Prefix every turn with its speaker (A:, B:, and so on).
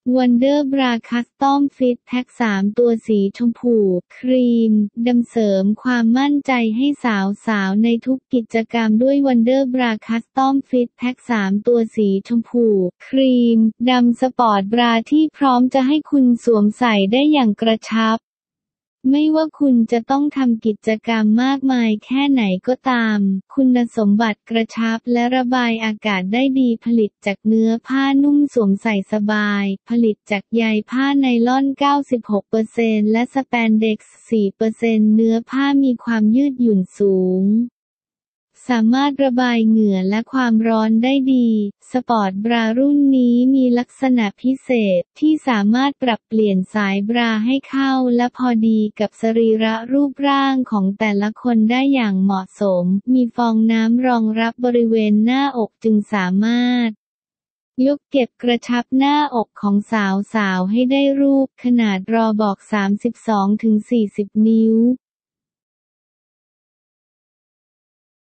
A: Wonder Bra Custom Fit แพ็ค3ตัวสีชมพูครีมดำเสริมความมั่นใจให้สาวๆในทุกกิจกรรมด้วย Wonder Bra Custom Fit แพ็ค3ตัวสีชมพูครีมดำสปอร์ตบราที่พร้อมจะให้คุณสวมใส่ได้อย่างกระชับไม่ว่าคุณจะต้องทำกิจกรรมมากมายแค่ไหนก็ตามคุณสมบัติกระชับและระบายอากาศได้ดีผลิตจากเนื้อผ้านุ่มสวมใส่สบายผลิตจากใยผ้าไนลอน 96% และสแปนเด็กซ์ 4% เนื้อผ้ามีความยืดหยุ่นสูงสามารถระบายเหงื่อและความร้อนได้ดีสปอร์ตบรารุ่นนี้มีลักษณะพิเศษที่สามารถปรับเปลี่ยนสายบราให้เข้าและพอดีกับสรีระรูปร่างของแต่ละคนได้อย่างเหมาะสมมีฟองน้ำรองรับบริเวณหน้าอกจึงสามารถยกเก็บกระชับหน้าอกของสาวๆให้ได้รูปขนาดรอบอก 32-40 นิ้ว